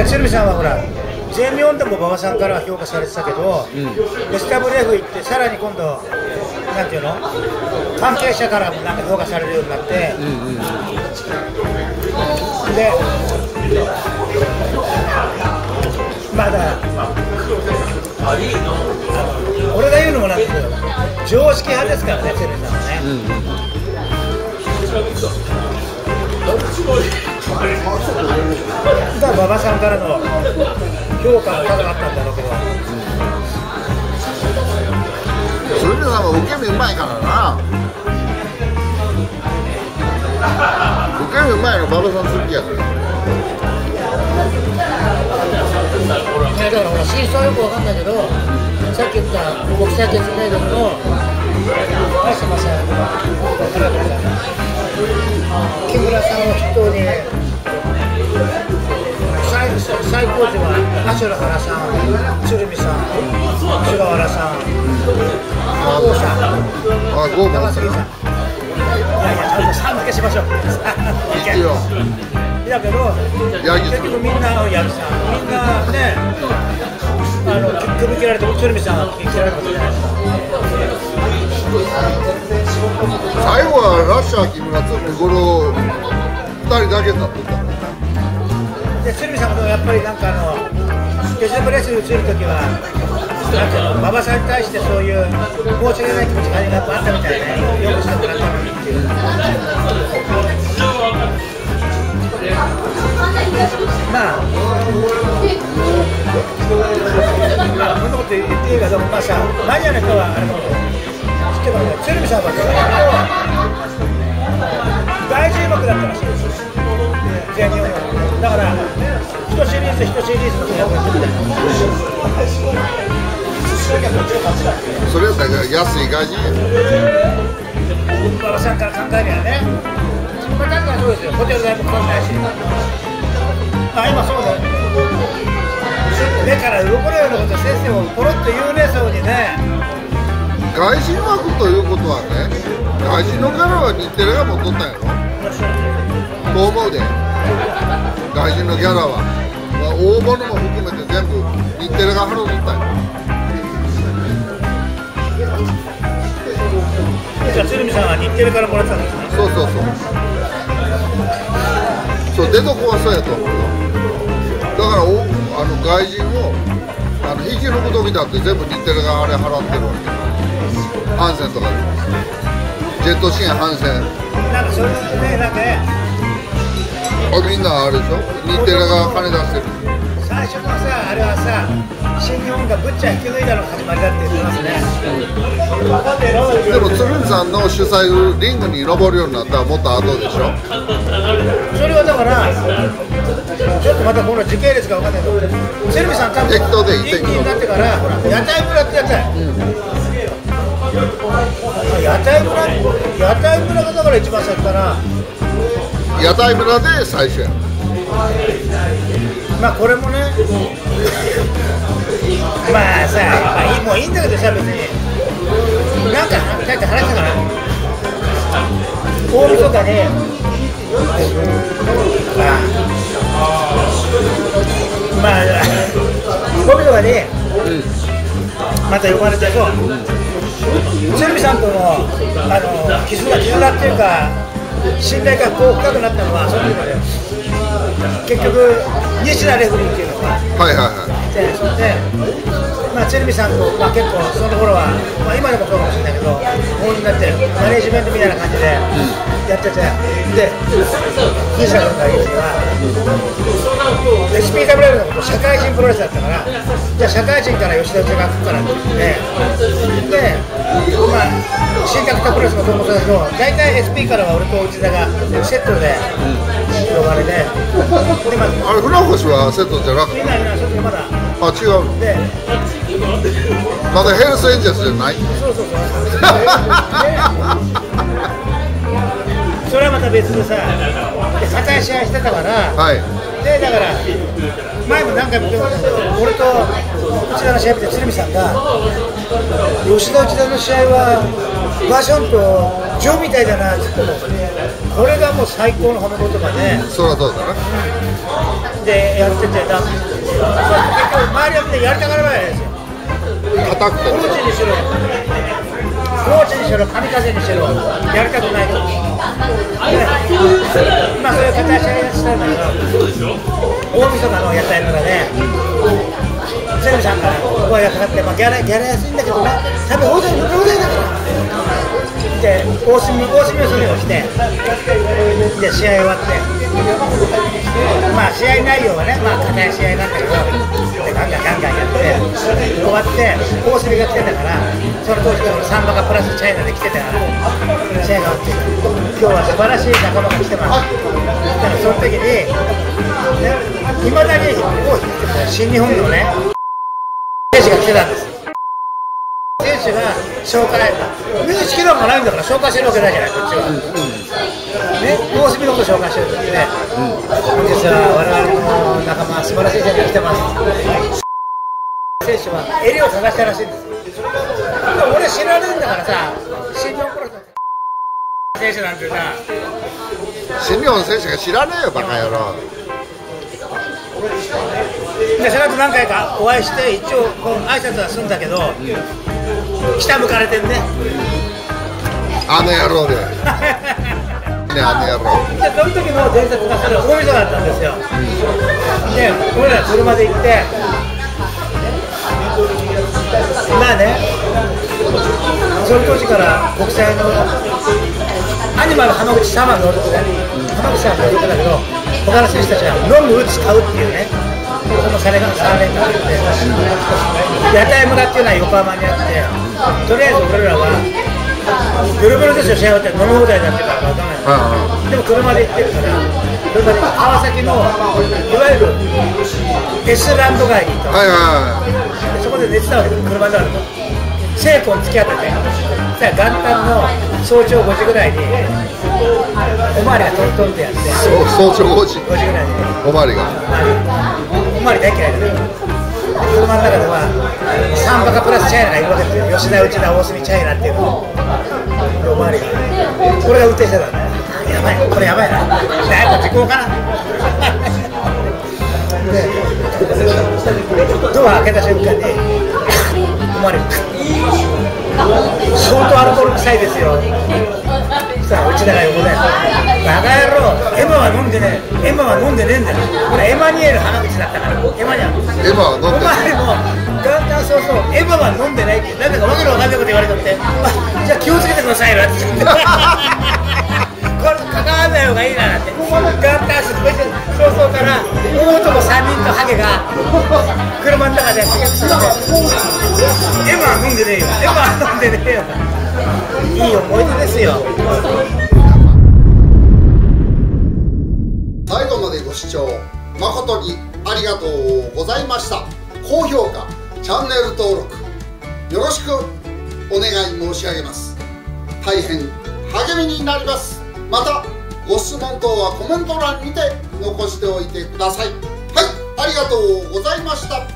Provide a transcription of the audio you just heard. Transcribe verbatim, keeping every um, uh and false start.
鶴見さんはほら全日本でも馬場さんから評価されてたけど、うん、エスダブリューエフ 行ってさらに今度なんていうの関係者からもなんか評価されるようになって、うんうん、でまだ俺が言うのもなんだけど常識派ですからね鶴見さんはね、うんうんだから馬場さんからの評価が高かったんだろうけど、 それでさんは受け身うまいからな。受け身うまいの馬場さん好きやから。 いやだからほら真相はよくわかんないけど、さっき言った国際決命軍の大島さん木村さんを筆頭に最最高時はナシュラ原さん、鶴見さん、菅原さん、郷さん、長杉さん。いやいや、ちゃんとさん付けしましょう。いいよ。だけど、結局みんな八木さん、みんなね、あの首切られて、鶴見さんは首切られたことじゃないですか。 最後はラッシャー木村鶴見五郎ふたりだけになってた。 で鶴見さんもやっぱりなんかあのデジタルプレスに移るときはなんていうの馬場さんに対してそういう申し訳ない気持ちがやっぱあったみたいで、ね、よくしてもらったのにっていう。まあまあこんなこと言っていいかどうもまあさマニアの人はあれだけど知ってるの鶴見さんは大注目だったらしいです。全日本だから一シリーズ一シリーズのやってる。 それやったら安い外人や。 馬場さんから考えりゃね。まあ確かにそうですよ。ホテル代もかかんないし。あ今そうだよ。目から鱗のようなこと先生もポロッと言うねそうにね。 外人枠ということはね、外人の柄は日テレが持っとったんやろと思うで。外人のギャラは、まあ、大物も含めて全部日テレが払うとったんや。 じゃあ鶴見さんは日テレからもらってたんですね。 そうそうそうそう出所はそうやと思うよ。だからおあの外人をあの引き抜く時だって全部日テレがあれ払ってるわけ。ハンセンとかでジェットシーンハンセンなんかそれでねなんかねあみんなあれでしょ日テレが金出してる。 最初のさあれはさ新日本がぶっちゃ引き抜いたのが始まりだって言ってますね。 でも鶴見さんの主催リングに登るようになったらもっと後でしょ。 それはだからちょっとまたこの時系列が分かんないけど鶴見さん多分適当でいいリングになってからほら屋台村ってやったよ、うん屋台村屋台村がだから一番先かな。 屋台村で最初や。 まあこれもねまあさ、まあ、もういいんだけどさ別になんかだって話したかな大晦日でまあ大晦日でまた呼ばれてそう鶴見さんとのあの絆絆っていうか信頼がこう深くなったのはその時まで結局西田レフリーっていうのがはいはいはいでそれでまあ鶴見さんと、まあ、結構その頃は、まあ、今でもそうかもしれないけど本になってマネージメントみたいな感じでやってて、で西田君が言うには エスピーダブリュー のこと社会人プロレスだったからじゃあ社会人から吉田内が来るからって言ってでまあ新格闘プロレスのともそうだけど大体 エスピー からは俺と内田がセットで呼ばれて、でまああれ船越はセットじゃなくてみんなその時まだあ違うのでまだヘルスエンジェルスじゃない。 そうそうそうそれはまた別でさで硬い試合してたから、 はい、 でだから前も何回も言ってたけど俺と内田の試合見て鶴見さんが吉田内田の試合はバーションとジョーみたいだなって言ってこれがもう最高の褒め言葉で、 そりゃそうだな。 でやってて、だ結局周りはみんなやりたがらないですよ。 叩くとコーチにしろ、コーチにしろ、神風にしろ、やりたくないと。まあそういう形でしたんだけど、大晦日の屋台村で、セルさんから声がかかって、まあ、ギャラギャラ安いんだけどな、多分大勢無料だから。で、大隅大隅をそれをして、で試合終わって、まあ試合内容はね、まあ硬い試合なんだけど、でガンガンガンガンやって、終わって、大隅が来てたから、その当時からサンバがプラスチャイナで来てたから、試合が終わって、今日は素晴らしい仲間が来てます。だからその時に、いまだに新日本のね、選手が来てたんです。選手が紹介、みんな好きなのがないんだから紹介してるわけないじゃない、こっちは。ね、大隅のこと紹介してる時で、本日は我々の仲間、素晴らしい選手が来てます。選手は襟を探したらしいんです。俺知らねえんだからさ、新日本プロの選手なんてさ、 新日本選手が知らねえよ、バカ野郎。 でその後何回かお会いして、一応こう挨拶はするんだけど、下向かれてんね。 あの野郎で。ね、あの野郎。 でその時の伝説がそれ大晦日だったんですよ。で、俺ら車で行って、まあね、その当時から国際のアニマル浜口様の乗るとね、浜口さんが乗るんだけど、他の選手たちは飲む、打つ、買うっていうね、そのされがされがあって、屋台村っていうのは横浜にあって、とりあえず俺らは、ぐるぐるですよ、試合終わって飲み放題になってるから分かんない。でも車で行ってるから、車で川崎のいわゆる S ランド街に行ったの。 はいはでそこで寝てたわけです、車の中で。セイコン付き合ってて、そしたら元旦の早朝ごじぐらいに、おまわりがトントンってやって、 早朝ごじごじぐらいに、 おまわりがおまわり大嫌いだけど、車の中では、サンバカプラスチャイナがいるわけですよ、吉田、内田、大隅チャイナっていうの、おまわりが、俺が運転してたんだよ、やばい、これやばいな、やっぱ時効かな。で、ドア開けた瞬間に、おまわり、相当アルコール臭いですよ。さあ、内田が横で、バカ野郎、エマは飲んでねえ、エマは飲んでねえんだよ。これエマニエル浜口だったから、エマニャン。 エマは飲んでない。 お前も、元旦早々、エマは飲んでないって、なんだかわけのわかんないこと言われとって、あ、じゃあ気をつけてくださいよって。これ関わらない方がいいなって。元旦早々から大男さんにんとハゲが車の中で刺激してて、エマは飲んでねえよ、エマは飲んでねえよ。いい思い出ですよ。 最後までご視聴誠にありがとうございました。高評価、チャンネル登録よろしくお願い申し上げます。大変励みになります。またご質問等はコメント欄にて残しておいてください。はい、ありがとうございました。